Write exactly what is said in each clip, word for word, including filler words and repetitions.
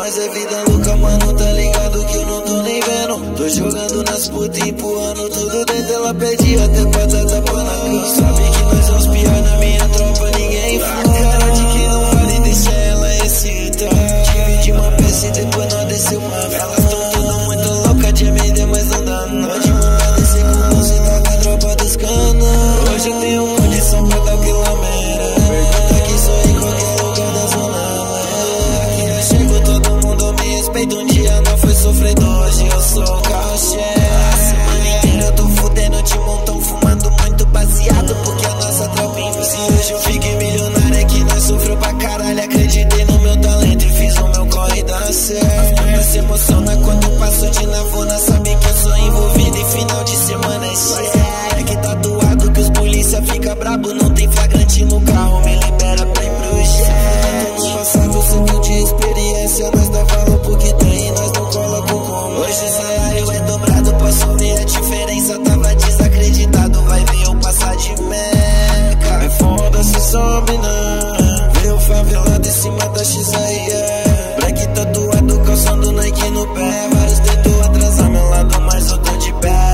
Mas é vida louca, mano, tá ligado que eu não tô nem vendo. Tô jogando nas putas, empurrando tudo dentro. Ela pede até pra dar tapa na cama. Sabe que nós é os pior na minha tropa, ninguém fala. Cara de que não vale, deixa ela excitar. Divide uma peça e depois nós desceu uma. Elas tão tudo muito louca de M D, mas não dá não. Pode mandar descer com você, toca a tropa dos cana. Hoje eu tenho condição pra dar o quilomera. Pergunta que sou em qualquer lugar da zona. Aqui eu chego, todo mundo me respeita. Um dia não foi sofredor, hoje eu sou o carro-chefe. A semana inteira eu tô fudendo de montão, fumando muito baseado, porque a nossa tropa é se hoje eu fiquei milionário é que nós sofreu pra caralho. Acreditei no meu talento e fiz o meu corre dar certo. As se emociona quando eu passo de navona. Sabe que eu sou envolvido em final de semana. É que tá doado que os polícia fica brabo. Não tem flagrante no carro, me libera pra ir pro jet. No passado sempre de experiência, nós dá valor porque tem, nós não coloca como. Hoje o salário é dobrado, posso ver a diferença. Tava desacreditado, vai ver eu passar de meca. É foda se sobe, né? Vê o favelado em cima da X R E. Black tatuado, calçando Nike no pé. Vários tentou atrasar meu lado, mas eu tô de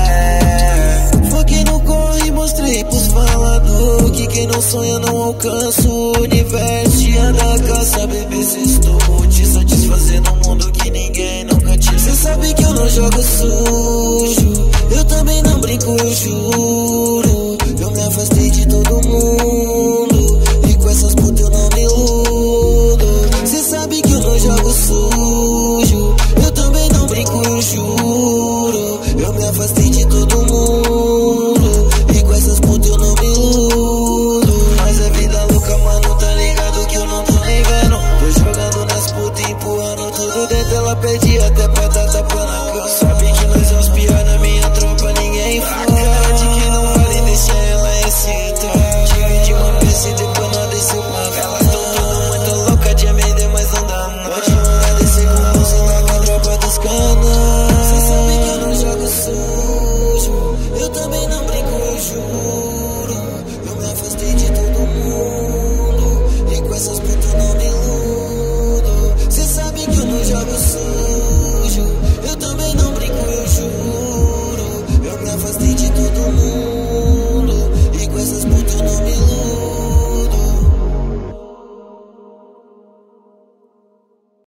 pé. Foquei no corre e mostrei pros falador que quem não sonha não alcança o universo. Dia da caça, bebê, cê estou te satisfazer num mundo que ninguém nunca te. Cê sabe que eu não jogo sujo, eu também não brinco, eu juro. Eu me afastei de todo mundo e com essas putas eu não me iludo. Cê sabe que eu não jogo sujo, eu também não brinco, eu juro. Eu me afastei de todo mundo e com essas putas eu não me iludo. Mas é vida louca, mano, tá ligado que eu não tô nem vendo. Tô jogando nas putas, empurrando tudo dentro. Ela pede até pra dar tapa na cama. Sabe que nós